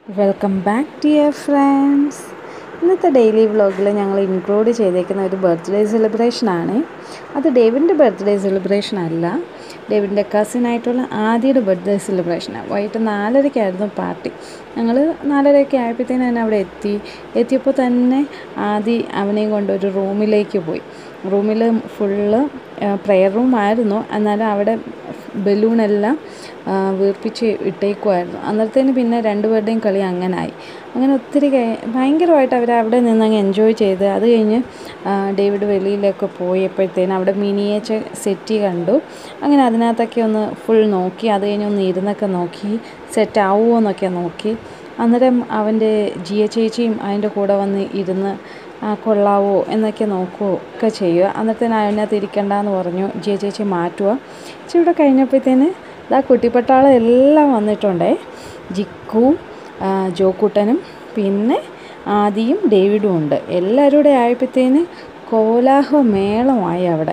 Welcome back dear friends. ഇന്നത്തെ daily വ്ളോഗിൽ ഞങ്ങൾ ഇൻക്ലൂഡ് ചെയ്തേക്കുന്ന ഒരു ബർത്ത്ഡേ സെലിബ്രേഷനാണ്. അത് ഡേവിൻ്റെ ബർത്ത്ഡേ സെലിബ്രേഷൻ അല്ല, ഡേവിൻ്റെ കസിനായിട്ടുള്ള ആദിയുടെ ബർത്ത്ഡേ സെലിബ്രേഷനാണ്. വൈകിട്ട് 4:30 പാർട്ടി. ഞങ്ങൾ 4:30 ആയപ്പോഴത്തേനും തന്നെ അവിടെ എത്തിയപ്പോൾ തന്നെ ആദി അവനെയും കൊണ്ട് ഒരു റൂമിലേക്ക് പോയി. റൂമിൽ ഫുള്ള് പ്രെയർ റൂമായിരുന്നു, എന്നാലും അവിടെ ബലൂണെല്ലാം വീർപ്പിച്ച് ഇട്ടേക്കുമായിരുന്നു. അന്നേരത്തേന് പിന്നെ രണ്ടുപേരുടെയും കളി അങ്ങനെ ഒത്തിരി ഭയങ്കരമായിട്ട് അവർ അവിടെ നിന്നങ്ങ് എൻജോയ് ചെയ്ത്. അത് കഴിഞ്ഞ് ഡേവിഡ് വെളിയിലൊക്കെ പോയപ്പോഴത്തേനും അവിടെ മിനിയേച്ചർ സെറ്റ് കണ്ടു. അങ്ങനെ അതിനകത്തൊക്കെ ഒന്ന് ഫുൾ നോക്കി. അത് കഴിഞ്ഞ് ഒന്ന് ഇരുന്നൊക്കെ നോക്കി സെറ്റ് ആവുമോ എന്നൊക്കെ നോക്കി. അന്നേരം അവൻ്റെ ജിയ ചേച്ചിയും അതിൻ്റെ കൂടെ വന്ന് ഇരുന്ന് കൊള്ളാവോ എന്നൊക്കെ നോക്കുകയോ ഒക്കെ ചെയ്യുക. അന്നേരത്തേന് അതിനകത്ത് ഇരിക്കണ്ടെന്ന് പറഞ്ഞു. ജിയ ചേച്ചി മാറ്റുക. ഇവിടെ കഴിഞ്ഞപ്പോഴത്തേന് കുട്ടിപ്പട്ടാളം എല്ലാം വന്നിട്ടുണ്ടേ. ജിക്കുവും ജോക്കുട്ടനും പിന്നെ ആദിയും ഡേവിഡും ഉണ്ട്. എല്ലാവരും കൂടെ ആയപ്പോഴത്തേന് കോലാഹലമേളമായി. അവിടെ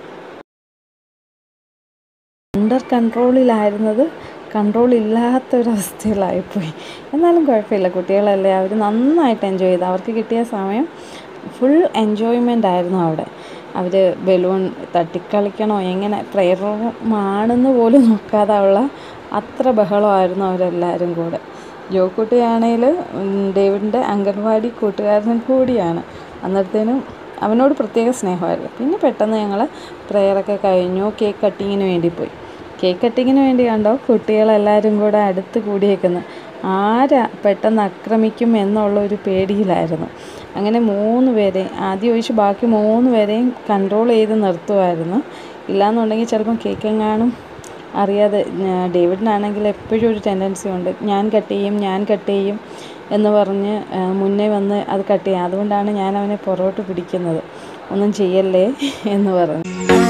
അണ്ടർ കൺട്രോളിലായിരുന്നത് കൺട്രോൾ ഇല്ലാത്തൊരവസ്ഥയിലായിപ്പോയി. എന്നാലും കുഴപ്പമില്ല, കുട്ടികളല്ലേ, അവർ നന്നായിട്ട് എൻജോയ് ചെയ്തു. അവർക്ക് കിട്ടിയ സമയം ഫുൾ എൻജോയ്മെൻ്റ് ആയിരുന്നു. അവിടെ അവർ ബലൂൺ തട്ടിക്കളിക്കണോ എങ്ങനെ പ്രെയർ റൂമാണെന്ന് പോലും നോക്കാതെ ഉള്ള അത്ര ബഹളമായിരുന്നു അവരെല്ലാവരും കൂടെ. ജോക്കുട്ടിയാണെങ്കിൽ ഡേവിഡിൻ്റെ അംഗൻവാടി കൂട്ടുകാരനും കൂടിയാണ്. അന്നേരത്തേനും അവനോട് പ്രത്യേക സ്നേഹമായിരുന്നു. പിന്നെ പെട്ടെന്ന് ഞങ്ങൾ പ്രെയറൊക്കെ കഴിഞ്ഞു. കേക്ക് കട്ടിങ്ങിന് വേണ്ടി പോയി. കേക്ക് കട്ടിങ്ങിന് വേണ്ടി കണ്ടോ കുട്ടികളെല്ലാവരും കൂടെ അടുത്ത് കൂടിയേക്കുന്നു. ആരാ പെട്ടെന്ന് ആക്രമിക്കും എന്നുള്ളൊരു പേടിയിലായിരുന്നു. അങ്ങനെ 3 പേരെയും ആദ്യം ഒഴിച്ച് ബാക്കി 3 പേരെയും കൺട്രോൾ ചെയ്ത് നിർത്തുമായിരുന്നു. ഇല്ലയെന്നുണ്ടെങ്കിൽ ചിലപ്പം കേക്കെങ്ങാനും അറിയാതെ. ഡേവിഡിനാണെങ്കിൽ എപ്പോഴും ഒരു ടെൻഡൻസി ഉണ്ട്, ഞാൻ കട്ട് ചെയ്യും എന്ന് പറഞ്ഞ് മുന്നേ വന്ന് അത് കട്ട് ചെയ്യും. അതുകൊണ്ടാണ് ഞാൻ അവനെ പുറകോട്ട് പിടിക്കുന്നത്, ഒന്നും ചെയ്യല്ലേ എന്ന് പറഞ്ഞു.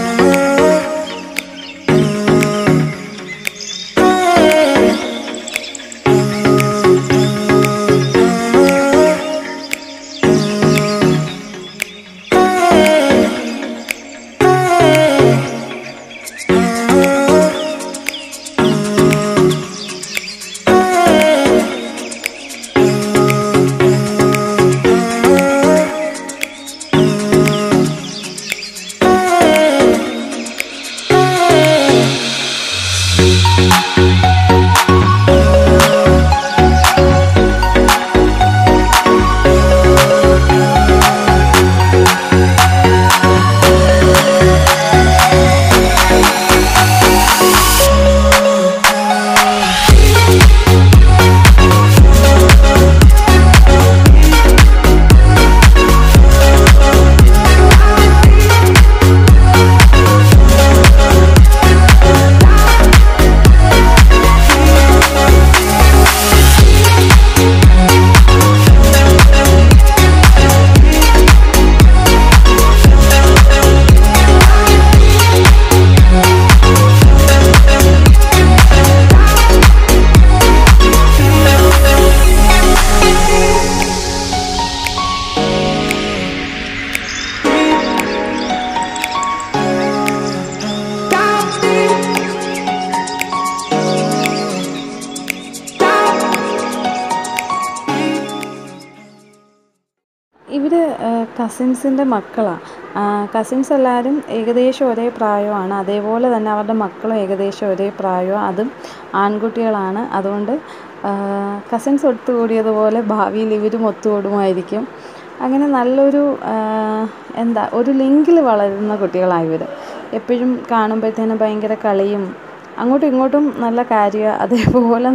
ഇവർ കസിൻസിൻ്റെ മക്കളാണ്. കസിൻസ് എല്ലാവരും ഏകദേശം ഒരേ പ്രായമാണ്. അതേപോലെ തന്നെ അവരുടെ മക്കളും ഏകദേശം ഒരേ പ്രായമാണ്. അതും ആൺകുട്ടികളാണ്. അതുകൊണ്ട് കസിൻസ് ഒത്തുകൂടിയതുപോലെ ഭാവിയിൽ ഇവരും ഒത്തുകൂടുമായിരിക്കും. അങ്ങനെ നല്ലൊരു ഒരു ലിങ്കിൽ വളരുന്ന കുട്ടികളാണ് ഇവർ. എപ്പോഴും കാണുമ്പോഴത്തേനും ഭയങ്കര കളിയും അങ്ങോട്ടും ഇങ്ങോട്ടും നല്ല കാര്യമാണ്. അതേപോലെ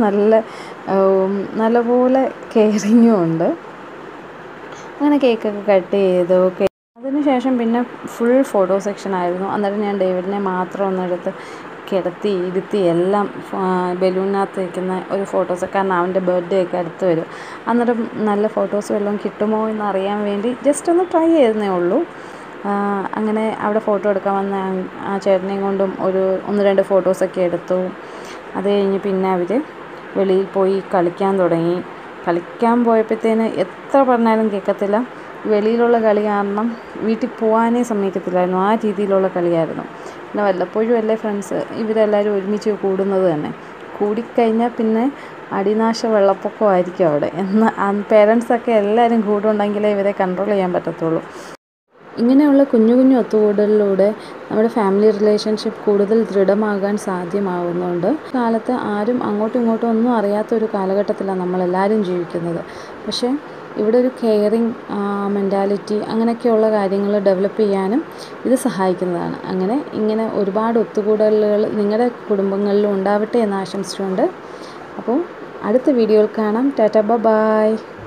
നല്ലപോലെ കെയറിങ്ങും ഉണ്ട്. അങ്ങനെ കേക്കൊക്കെ കട്ട് ചെയ്തു. അതിനുശേഷം പിന്നെ ഫുൾ ഫോട്ടോ സെക്ഷനായിരുന്നു. അന്നേരം ഞാൻ ഡേവിഡിനെ മാത്രം ഒന്നെടുത്ത് കിടത്തി ഇരുത്തി എല്ലാം ബലൂണിനകത്ത് വയ്ക്കുന്ന ഒരു ഫോട്ടോസ്, കാരണം അവൻ്റെ ബർത്ത്ഡേ ഒക്കെ അടുത്ത് വരും. അന്നേരം നല്ല ഫോട്ടോസ് വല്ലതും കിട്ടുമോ എന്നറിയാൻ വേണ്ടി ജസ്റ്റ് ഒന്ന് ട്രൈ ചെയ്തേ ഉള്ളൂ. അങ്ങനെ അവിടെ ഫോട്ടോ എടുക്കാൻ വന്ന ആ ചേട്ടനെയും കൊണ്ടും 1-2 ഫോട്ടോസൊക്കെ എടുത്തു. അത് കഴിഞ്ഞ് പിന്നെ അവർ വെളിയിൽ പോയി കളിക്കാൻ തുടങ്ങി. കളിക്കാൻ പോയപ്പോഴത്തേന് എത്ര പറഞ്ഞാലും കേൾക്കത്തില്ല. വെളിയിലുള്ള കളി കാരണം വീട്ടിൽ പോകാനേ സമ്മതിക്കത്തില്ലായിരുന്നു. ആ രീതിയിലുള്ള കളിയായിരുന്നു. പിന്നെ വല്ലപ്പോഴും അല്ലേ ഫ്രണ്ട്സ് ഇവരെല്ലാവരും ഒരുമിച്ച് കൂടുന്നത് തന്നെ. കൂടിക്കഴിഞ്ഞാൽ പിന്നെ അടിനാശ വെള്ളപ്പൊക്കമായിരിക്കും അവിടെ. എന്നാൽ പേരൻസൊക്കെ എല്ലാവരും കൂടുണ്ടെങ്കിലേ ഇവരെ കൺട്രോൾ ചെയ്യാൻ പറ്റത്തുള്ളൂ. ഇങ്ങനെയുള്ള കുഞ്ഞു കുഞ്ഞു ഒത്തുകൂടലിലൂടെ നമ്മുടെ ഫാമിലി റിലേഷൻഷിപ്പ് കൂടുതൽ ദൃഢമാകാൻ സാധ്യമാവുന്നുണ്ട്. കാലത്ത് ആരും അങ്ങോട്ടും ഇങ്ങോട്ടും ഒന്നും അറിയാത്തൊരു കാലഘട്ടത്തിലാണ് നമ്മളെല്ലാവരും ജീവിക്കുന്നത്. പക്ഷേ ഇവിടെ ഒരു കെയറിങ് മെൻറ്റാലിറ്റി അങ്ങനെയൊക്കെയുള്ള കാര്യങ്ങൾ ഡെവലപ്പ് ചെയ്യാനും ഇത് സഹായിക്കുന്നതാണ്. ഇങ്ങനെ ഒരുപാട് ഒത്തുകൂടലുകൾ നിങ്ങളുടെ കുടുംബങ്ങളിലും ഉണ്ടാവട്ടെ എന്ന് ആശംസിച്ചുകൊണ്ട്, അപ്പോൾ അടുത്ത വീഡിയോയിൽ കാണാം. Tata, by.